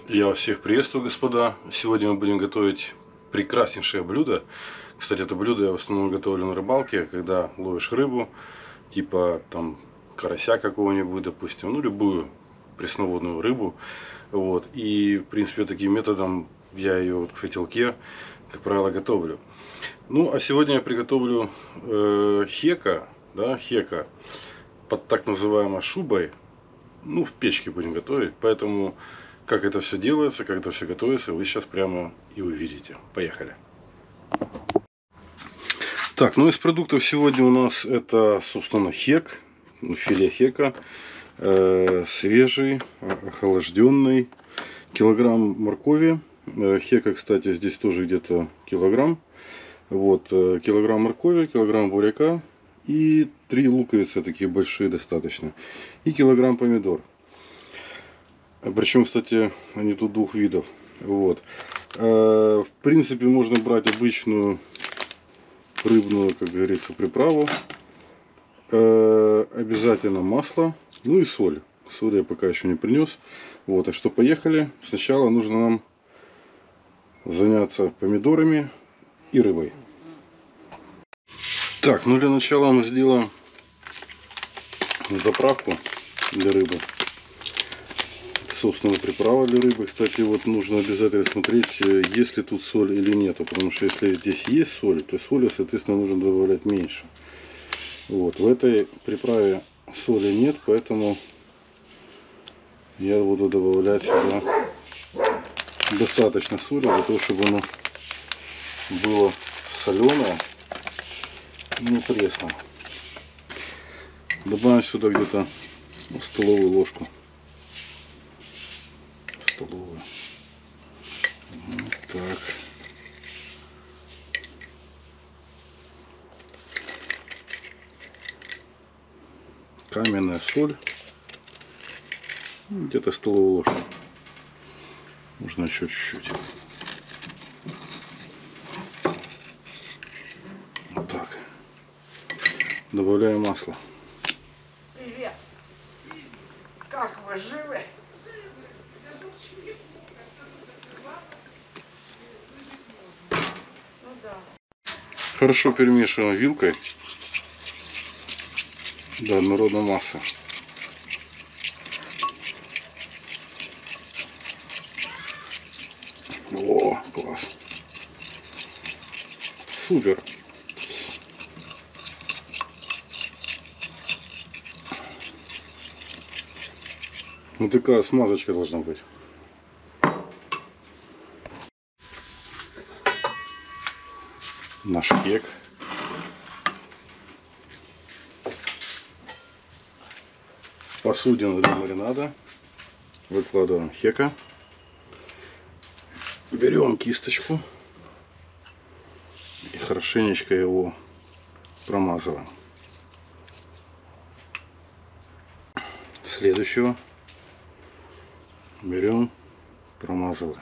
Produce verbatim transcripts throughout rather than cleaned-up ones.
Я вас всех приветствую, господа. Сегодня мы будем готовить прекраснейшее блюдо. Кстати, это блюдо я в основном готовлю на рыбалке, когда ловишь рыбу, типа там карася какого-нибудь, допустим, ну любую пресноводную рыбу. Вот. И, в принципе, таким методом я ее вот в котелке, как правило, готовлю. Ну, а сегодня я приготовлю э, хека, да, хека под так называемой шубой. Ну, в печке будем готовить, поэтому как это все делается, как это все готовится, вы сейчас прямо и увидите. Поехали. Так, ну из продуктов сегодня у нас это, собственно, хек, филе хека, э, свежий, охлажденный, килограмм моркови. Хека, кстати, здесь тоже где-то килограмм. Вот, килограмм моркови, килограмм буряка и три луковицы, такие большие достаточно, и килограмм помидор. Причем, кстати, они тут двух видов. Вот. В принципе, можно брать обычную рыбную, как говорится, приправу. Обязательно масло, ну и соль. Соль я пока еще не принес. Вот, так что поехали. Сначала нужно нам заняться помидорами и рыбой. Так, ну для начала мы сделаем заправку для рыбы. Собственно, приправа для рыбы. Кстати, вот нужно обязательно смотреть, есть ли тут соль или нету. Потому что если здесь есть соль, то соли, соответственно, нужно добавлять меньше. Вот, в этой приправе соли нет, поэтому я буду добавлять сюда достаточно соли, для того, чтобы оно было соленое и не пресно. Добавим сюда где-то ну, столовую ложку. Столовую. Вот так. Каменная соль. Где-то столовую ложку. Можно еще чуть-чуть. Вот так. Добавляем масло. Привет! Как вы живы? Ну да. Хорошо перемешиваем вилкой до однородной массы. О, класс. Супер. Вот такая смазочка должна быть. Наш хек. Посудину для маринада. Выкладываем хека. Берем кисточку и хорошенечко его промазываем. Следующего берем, промазываем.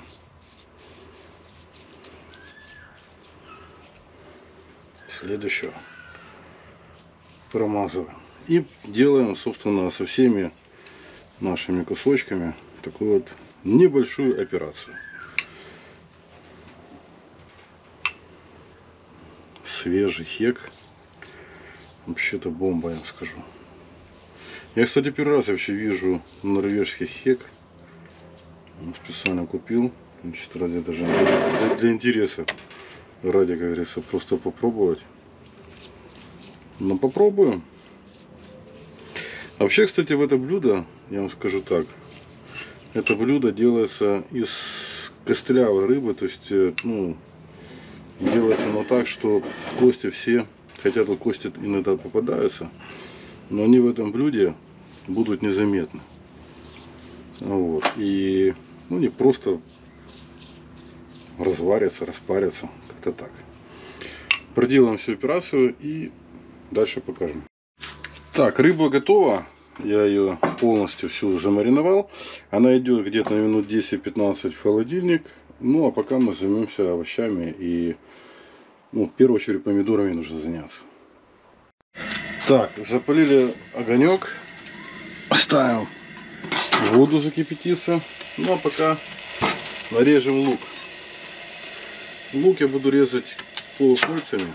Следующего промазываем. И делаем, собственно, со всеми нашими кусочками такую вот небольшую операцию. Свежий хек. Вообще-то бомба, я вам скажу. Я, кстати, первый раз вообще вижу норвежский хек. Специально купил. Значит, ради даже для, для интереса. Ради, как говорится, просто попробовать. Но попробуем. Вообще, кстати, в это блюдо, я вам скажу так, это блюдо делается из костлявой рыбы, то есть, ну, делается оно так, что кости все, хотя тут кости иногда попадаются, но они в этом блюде будут незаметны. Вот. И, ну, не просто разварятся, распарятся, как-то так. Проделаем всю операцию и дальше покажем. Так, рыба готова. Я ее полностью всю замариновал. Она идет где-то на минут десять-пятнадцать в холодильник. Ну, а пока мы займемся овощами и, ну, в первую очередь, помидорами нужно заняться. Так, запалили огонек. Ставим воду закипятиться. Ну, а пока нарежем лук. Лук я буду резать полукольцами,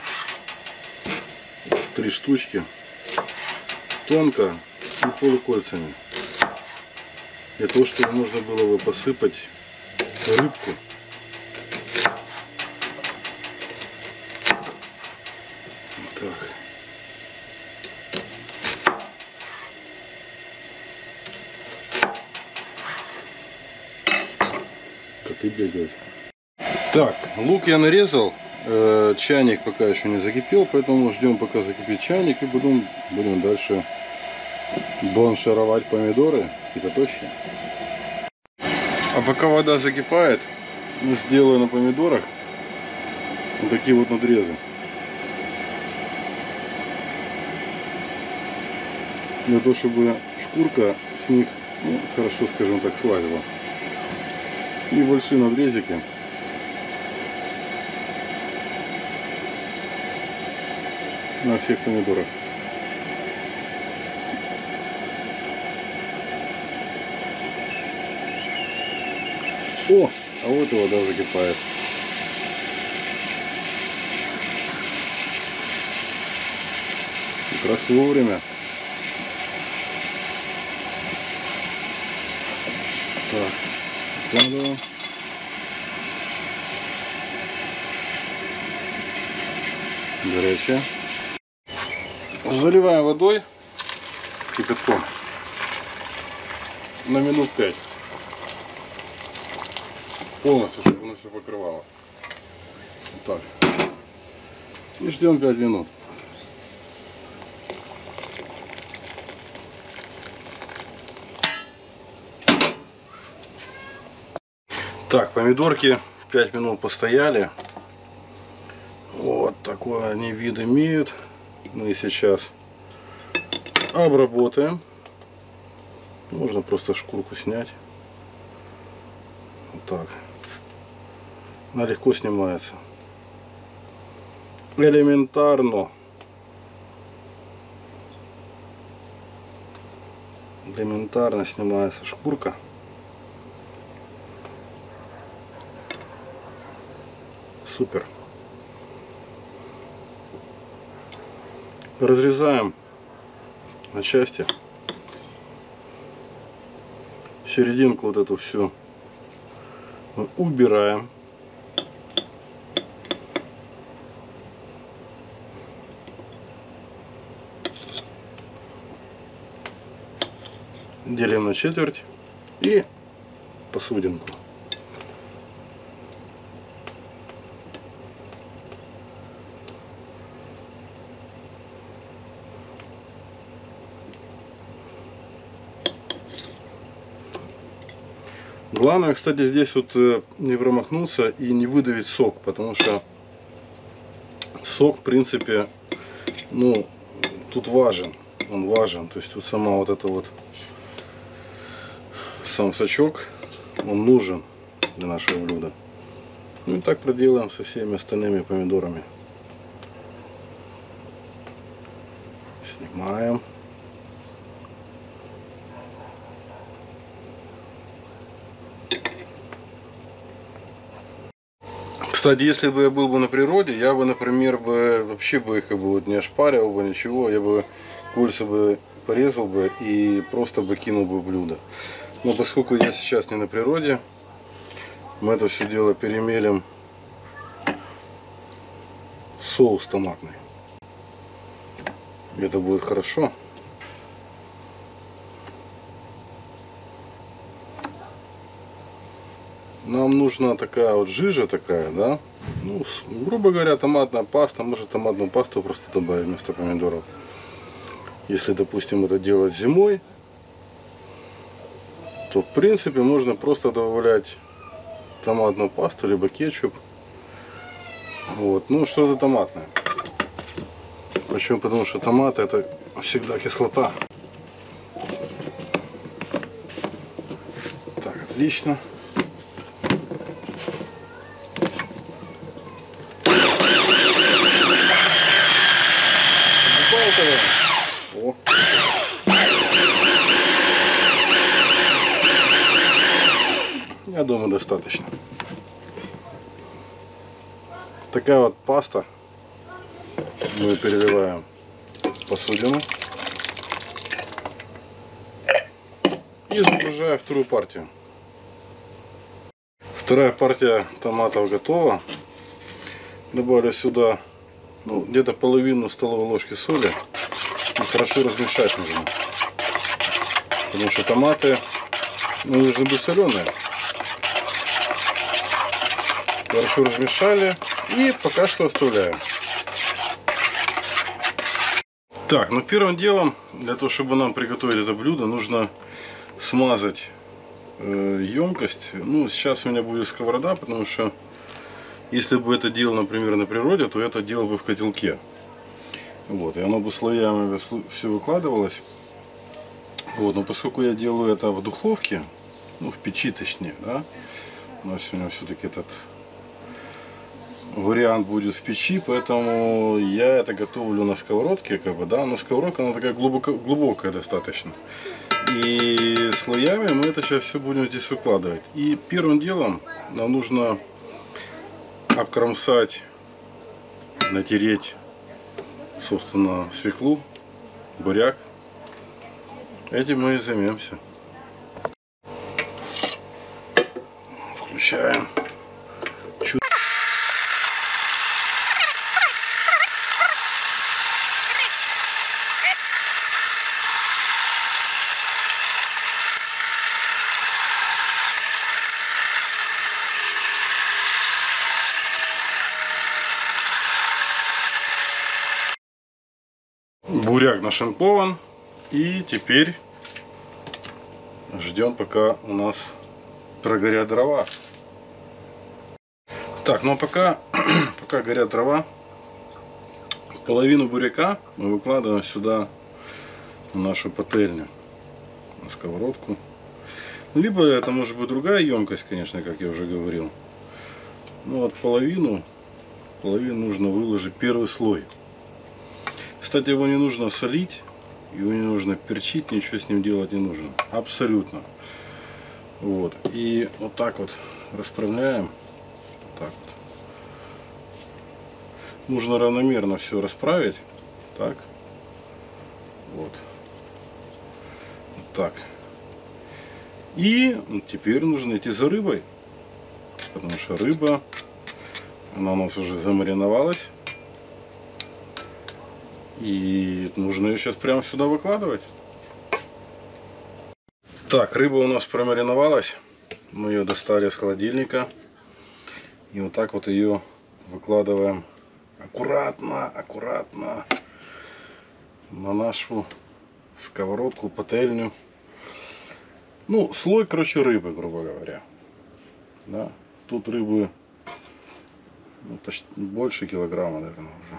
три штучки, тонко и полукольцами, для того, чтобы можно было бы посыпать рыбку. Вот так. Коты бегают. Так, лук я нарезал, э, чайник пока еще не закипел, поэтому ждем, пока закипит чайник, и потом будем дальше бланшировать помидоры кипяточки. А пока вода закипает, сделаю на помидорах вот такие вот надрезы. Для того, чтобы шкурка с них, ну, хорошо, скажем так, слазила. Небольшие надрезики. На всех помидорах. О, а вот и вода закипает. Как раз вовремя. Так, вкладываем. Горячая. Заливаем водой, кипятком, на минут пять. Полностью, чтобы оно все покрывало. Вот так. И ждем пять минут. Так, помидорки пять минут постояли. Вот такой они вид имеют. Мы сейчас обработаем. Можно просто шкурку снять. Вот так. Она легко снимается. Элементарно. Элементарно снимается шкурка. Супер. Разрезаем на части. Серединку вот эту всю мы убираем. Делим на четверть и посудинку. Главное, кстати, здесь вот не промахнуться и не выдавить сок, потому что сок, в принципе, ну, тут важен, он важен, то есть вот сама вот эта вот, сам сочок, он нужен для нашего блюда. Ну и так проделаем со всеми остальными помидорами. Снимаем. Кстати, если бы я был бы на природе, я бы, например, бы вообще бы их как бы вот не ошпаривал бы, ничего, я бы кольца бы порезал бы и просто бы кинул бы в блюдо. Но поскольку я сейчас не на природе, мы это все дело перемелем в соус томатный. Это будет хорошо. Нам нужна такая вот жижа такая, да? Ну, грубо говоря, томатная паста. Может, томатную пасту просто добавить вместо помидоров. Если, допустим, это делать зимой, то, в принципе, можно просто добавлять томатную пасту, либо кетчуп. Вот, ну, что-то томатное. Почему? Потому что томат — это всегда кислота. Так, отлично. О. Я думаю, достаточно. Такая вот паста. Мы переливаем в посудину и загружаю вторую партию. Вторая партия томатов готова. Добавлю сюда ну, где-то половину столовой ложки соли. И хорошо размешать нужно. Потому что томаты ну, должны быть соленые. Хорошо размешали. И пока что оставляем. Так, ну первым делом, для того, чтобы нам приготовить это блюдо, нужно смазать э, емкость. Ну, сейчас у меня будет сковорода, потому что если бы это делал, например, на природе, то это делал бы в котелке. Вот, и оно бы слоями все выкладывалось. Вот, но поскольку я делаю это в духовке, ну, в печи точнее, да, у нас сегодня все-таки этот вариант будет в печи, поэтому я это готовлю на сковородке, как бы, да, но сковородка она такая глубоко, глубокая достаточно. И слоями мы это сейчас все будем здесь выкладывать. И первым делом нам нужно обкромсать, натереть, собственно, свеклу, буряк. Этим мы и займемся. Включаем. Буряк нашинкован. И теперь ждем, пока у нас прогорят дрова. Так, ну а пока, пока горят дрова, половину буряка мы выкладываем сюда, в нашу пательню, на сковородку. Либо это может быть другая емкость, конечно, как я уже говорил. Ну вот половину, половину нужно выложить первый слой. Кстати, его не нужно солить, его не нужно перчить, ничего с ним делать не нужно. Абсолютно. Вот. И вот так вот расправляем. Вот так вот. Нужно равномерно все расправить. Так. Вот. Вот так. И теперь нужно идти за рыбой. Потому что рыба, она у нас уже замариновалась. И нужно ее сейчас прямо сюда выкладывать. Так, рыба у нас промариновалась. Мы ее достали из холодильника. И вот так вот ее выкладываем аккуратно, аккуратно на нашу сковородку, пательню. Ну, слой, короче, рыбы, грубо говоря. Да. Тут рыбы ну, почти больше килограмма, наверное, уже.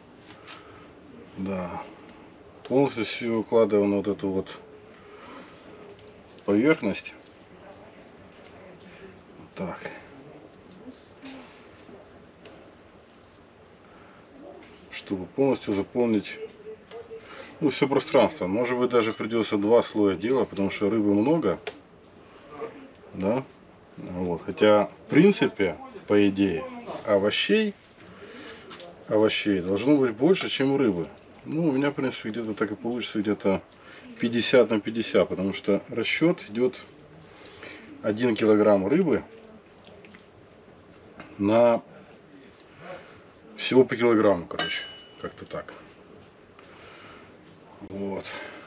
Да. Полностью все укладываем на вот эту вот поверхность. Так. Чтобы полностью заполнить ну, все пространство. Может быть, даже придется два слоя делать, потому что рыбы много. Да? Вот. Хотя, в принципе, по идее, овощей, овощей должно быть больше, чем рыбы. Ну, у меня, в принципе, где-то так и получится, где-то пятьдесят на пятьдесят, потому что расчет идет один килограмм рыбы на всего по килограмму, короче, как-то так. Вот.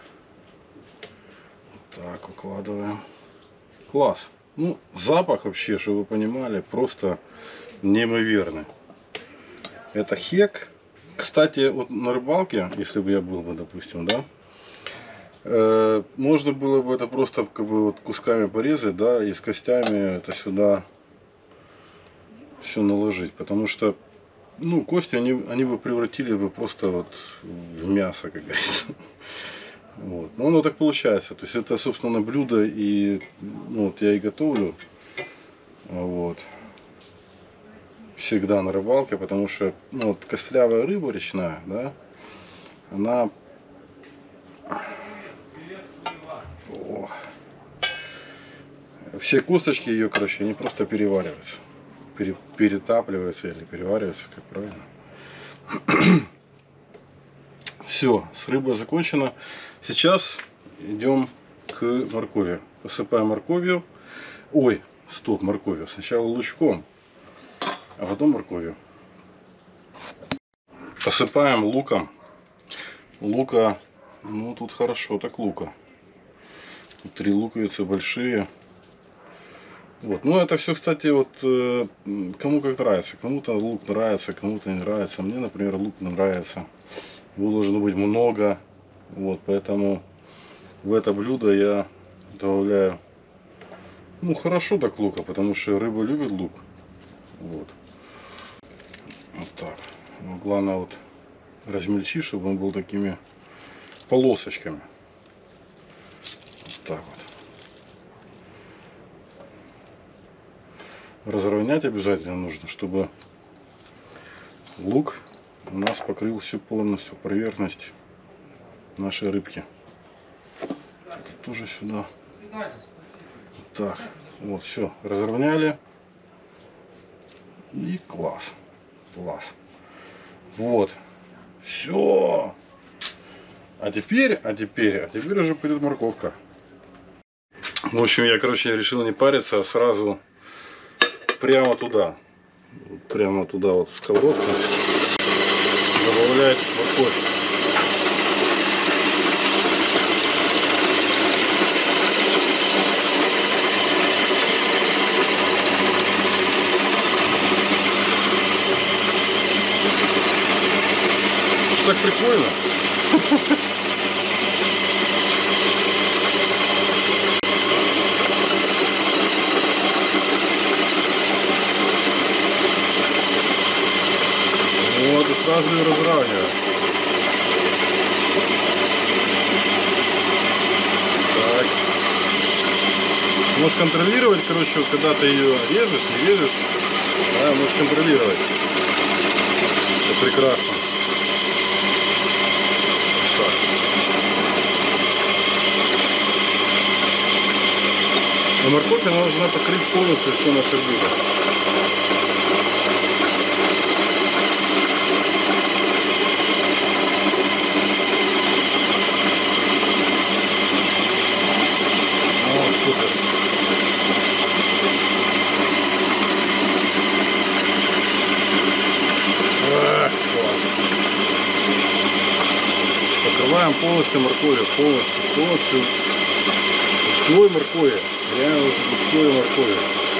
Так, укладываем. Класс. Ну, запах вообще, чтобы вы понимали, просто неимоверный. Это хек. Кстати, вот на рыбалке, если бы я был бы, допустим, да, э, можно было бы это просто как бы вот кусками порезать, да, и с костями это сюда все наложить, потому что, ну, кости они, они бы превратили бы просто вот в мясо, как говорится. Вот. Но оно так получается. То есть это, собственно, блюдо и ну, вот я и готовлю. Вот. Всегда на рыбалке, потому что ну, вот костлявая рыба речная, да, она О, все косточки ее, короче, они просто перевариваются. Пере, перетапливаются или перевариваются, как правильно. Все, с рыбой закончено. Сейчас идем к моркови. Посыпаем морковью. Ой, стоп, морковью. Сначала лучком, а потом морковью. Посыпаем луком. Лука, ну тут хорошо так лука. Тут три луковицы большие. Вот. Ну это все, кстати, вот э, кому как нравится. Кому-то лук нравится, кому-то не нравится. Мне, например, лук не нравится. Его должно быть много. Вот, поэтому в это блюдо я добавляю, ну, хорошо так лука, потому что рыба любит лук. Вот. Вот так. Но главное вот размельчить, чтобы он был такими полосочками. Вот так вот. Разровнять обязательно нужно, чтобы лук у нас покрыл всю полностью поверхность нашей рыбки. Это тоже сюда. Так, вот все, разровняли. И класс, класс. Вот, все. А теперь, а теперь, а теперь уже пойдет морковка. В общем, я, короче, решил не париться, а сразу прямо туда, прямо туда вот в сковородку добавлять морковь. Так прикольно. Вот, и сразу ее разравниваю. Так. Можешь контролировать, короче, вот, когда ты ее режешь, не режешь, да, можешь контролировать. Это прекрасно. Но морковь она должна покрыть полностью все наше блюдо. О, супер. А, класс. Покрываем полностью морковью, полностью, полностью. Слой моркови. Реально уже густой моркови.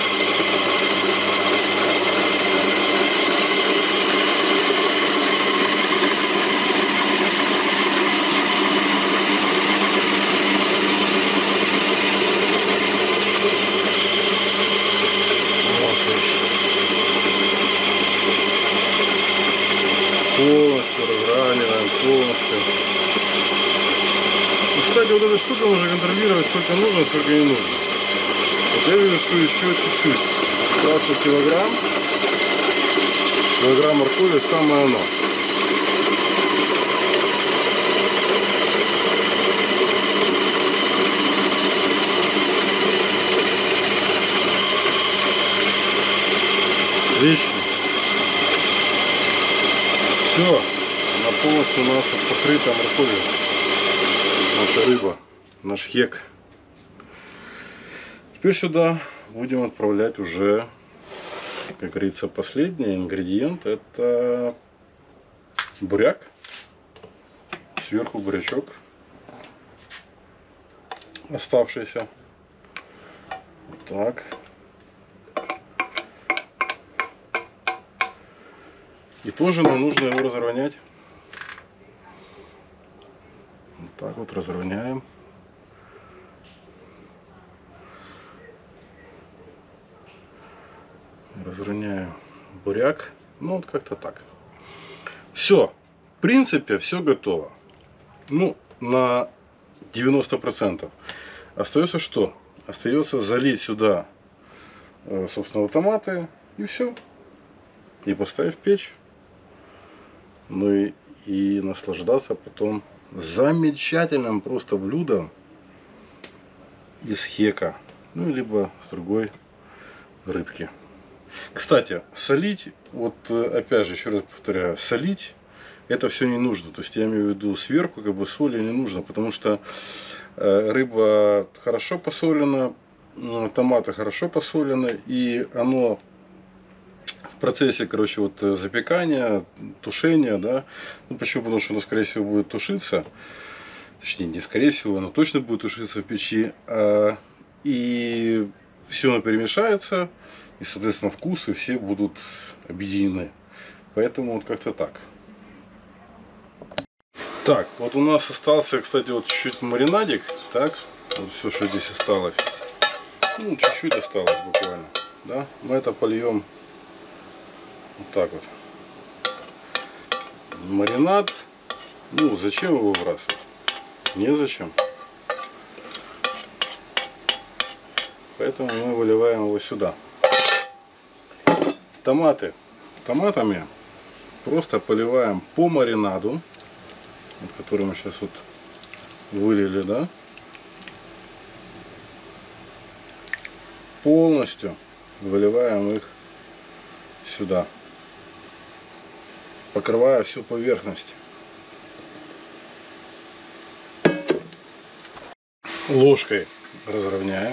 Полностью разравниваем, полностью. И, кстати, вот эта штука можно контролировать, сколько нужно, сколько не нужно. Вот я вешу еще чуть-чуть. Как раз вот килограмм. Килограмм моркови самое оно. Отлично. Все. Она полностью у нас покрыта морковью. Наша рыба. Наш хек. Теперь сюда будем отправлять уже, как говорится, последний ингредиент. Это буряк. Сверху бурячок оставшийся. Вот так. И тоже нам нужно его разровнять. Вот так вот разровняем. Разровняем буряк. Ну вот как-то так. Все. В принципе, все готово. Ну, на девяносто процентов. Остается что? Остается залить сюда, собственно, томаты. И все. И поставить в печь. Ну и, и наслаждаться потом замечательным просто блюдом из хека. ну, либо с другой рыбки. Кстати, солить, вот опять же, еще раз повторяю, солить это все не нужно. То есть я имею в виду сверху как бы соли не нужно, потому что рыба хорошо посолена, томаты хорошо посолены, и оно в процессе, короче, вот запекания, тушения, да, ну почему? Потому что оно, скорее всего, будет тушиться, точнее, не скорее всего, оно точно будет тушиться в печи, а, и все оно перемешается, и, соответственно, вкусы все будут объединены. Поэтому вот как-то так. Так, вот у нас остался, кстати, вот чуть-чуть маринадик, так, вот все, что здесь осталось, ну, чуть-чуть осталось буквально, да, мы это польем вот так вот. Маринад, ну, зачем его выбрасывать? Незачем. Поэтому мы выливаем его сюда. Томаты. Томатами просто поливаем по маринаду, вот, который мы сейчас вот вылили, да, полностью выливаем их сюда, покрывая всю поверхность. Ложкой разровняем.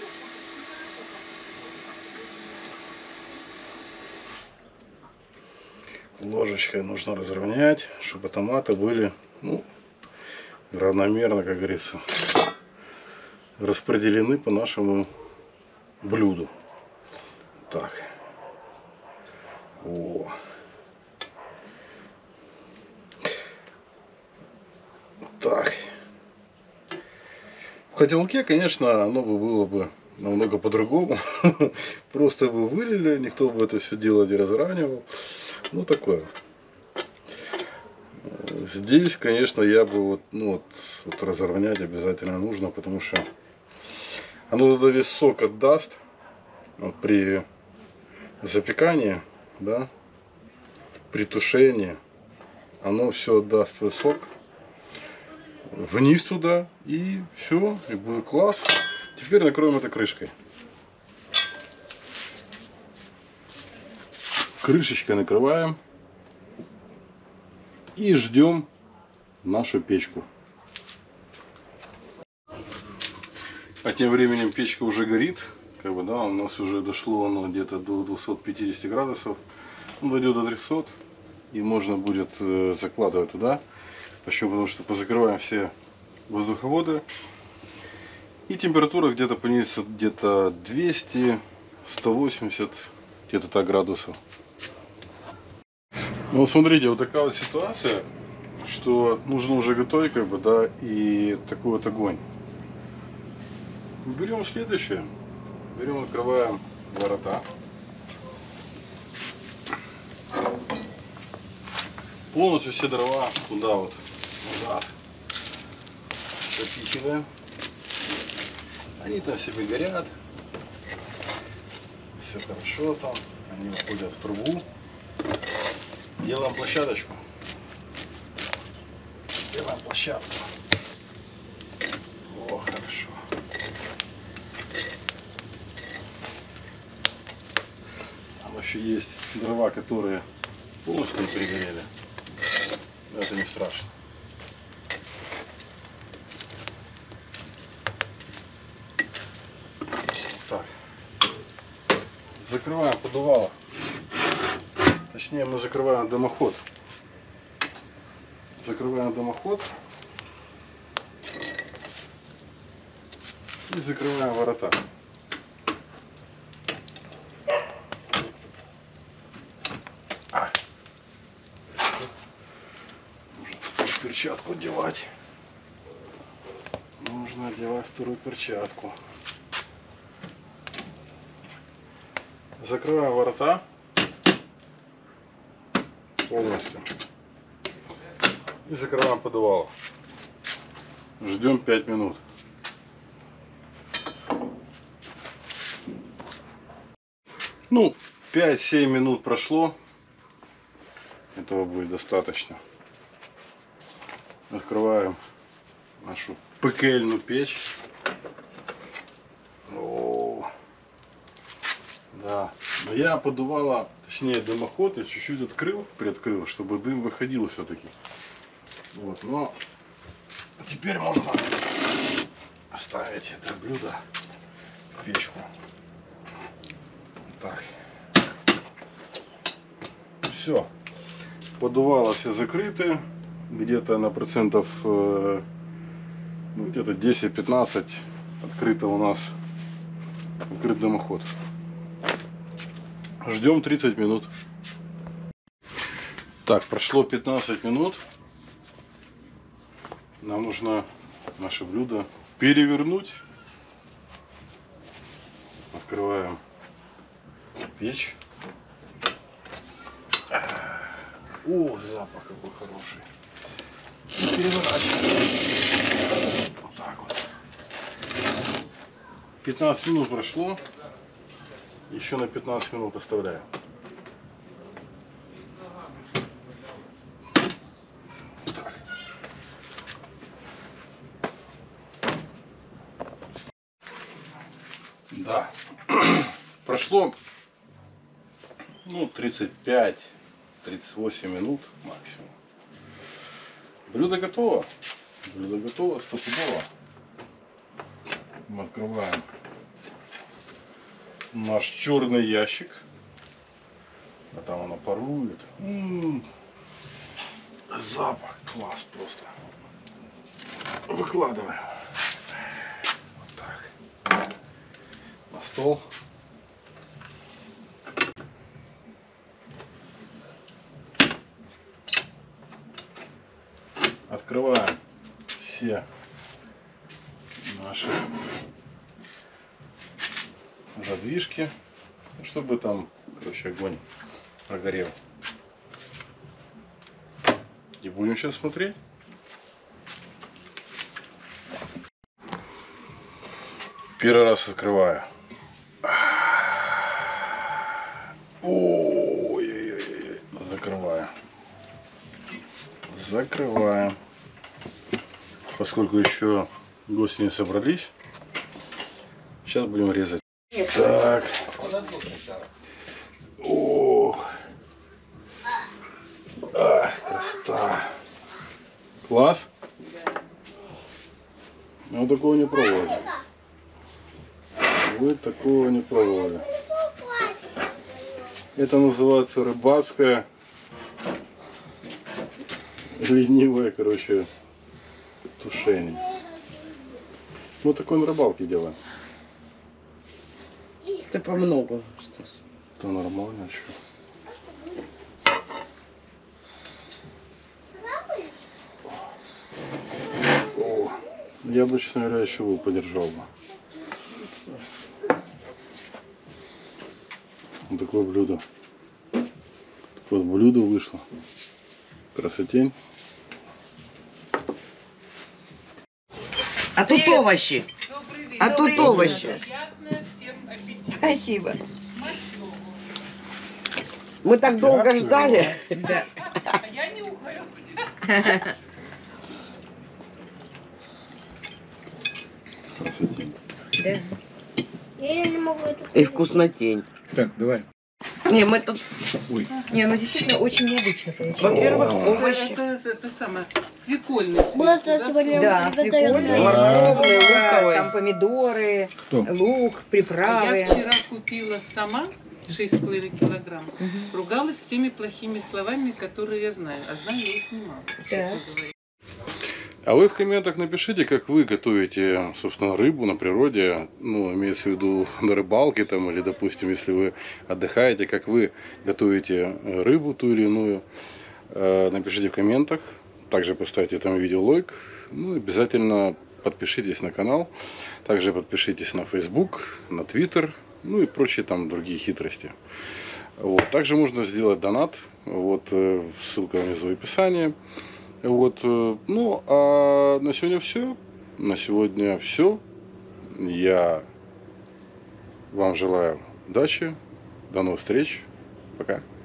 Ложечкой нужно разровнять, чтобы томаты были, ну, равномерно, как говорится, распределены по нашему блюду. Так. О. Так. В котелке, конечно, оно бы было бы намного по-другому. Просто бы вылили, никто бы это все дело не разравнивал. Ну, такое. Здесь, конечно, я бы вот, ну, вот, вот разровнять обязательно нужно, потому что оно тогда весь сок отдаст вот, при запекании, да, при тушении. Оно все отдаст свой сок вниз туда, и все, и будет класс. Теперь накроем это крышкой. Крышечкой накрываем и ждем нашу печку. А тем временем печка уже горит, как бы, да, у нас уже дошло оно где-то до двухсот пятидесяти градусов, ну, дойдет до трехсот, и можно будет э, закладывать туда. Почему? Потому что позакрываем все воздуховоды, и температура где-то понизится где-то двести сто восемьдесят где-то так градусов. Ну вот смотрите, вот такая вот ситуация, что нужно уже готовить, как бы, да, и такой вот огонь. Берем следующее, берем, открываем ворота, полностью все дрова туда вот назад запихиваем, они там себе горят, все хорошо там, они уходят в трубу. Делаем площадочку. Делаем площадку. О, хорошо. Там еще есть дрова, которые полностью не перегорели. Но это не страшно. Так. Закрываем поддувало. Точнее, мы закрываем дымоход. Закрываем дымоход и закрываем ворота. А. Нужно вторую перчатку одевать. Нужно одевать вторую перчатку. Закрываем ворота полностью и закрываем поддувало. Ждем пять минут. Ну, пять-семь минут прошло. Этого будет достаточно. Открываем нашу пекельную печь. О, Да. Но я подувала, точнее дымоход, я чуть-чуть открыл, приоткрыл, чтобы дым выходил все-таки. Вот, но теперь можно оставить это блюдо в печку. Так. Все. Подувало все закрыты. Где-то на процентов, ну, где-то десять-пятнадцать открыто у нас. Открыт дымоход. Ждем тридцать минут. Так, прошло пятнадцать минут. Нам нужно наше блюдо перевернуть. Открываем печь. О, запах какой хороший. Переворачиваем. Вот так вот. пятнадцать минут прошло. Еще на пятнадцать минут оставляем. Так. Да. Прошло, ну, тридцать пять — тридцать восемь минут максимум. Блюдо готово. Блюдо готово, стопудово. Мы открываем наш черный ящик. А там оно парует. М-м-м. Запах класс просто. Выкладываем. Вот так. На стол. Открываем все наши задвижки, чтобы там, короче, огонь прогорел. И будем сейчас смотреть. Первый раз открываю. Ой-ой-ой. Закрываю. Закрываем. Поскольку еще гости не собрались, сейчас будем резать. Так. О, а, красота. Класс. Ну, такого не пробовали. Вы такого не пробовали. Это называется рыбацкое, ленивое, короче, тушение. Ну, такое на рыбалке делаем. Ты по много, Стас. Это нормально, что. О, я бы, честно говоря, еще бы подержал бы. Вот такое блюдо. Вот блюдо вышло. Красотень. А тут овощи. А тут овощи. Спасибо. Мы так долго ждали. Да. А я нюхаю. Красотень. Да. Я не могу эту. И вкуснотень. Так, давай. Не, мы тут, Ой. Не, ну действительно очень необычно получилось. во-первых, О. овощи. Это, это самое, свекольный цвет. Просто да, сегодня Да, приготовила. свекольные, Морковные, луковые. там помидоры, Кто? лук, А приправы. я вчера купила сама шесть с половиной килограмм. Мгм. Ругалась всеми плохими словами, которые я знаю. А знаю я их немало, честно говоря. А вы в комментах напишите, как вы готовите, собственно, рыбу на природе, ну, имеется в виду на рыбалке там, или, допустим, если вы отдыхаете, как вы готовите рыбу ту или иную. Э, Напишите в комментах, также поставьте этому видео лайк, ну, и обязательно подпишитесь на канал, также подпишитесь на Facebook, на Twitter, ну и прочие там другие хитрости. Вот. Также можно сделать донат, вот, э, ссылка внизу в описании. Вот, э, ну, а на сегодня все. На сегодня все. Я вам желаю удачи. До новых встреч. Пока.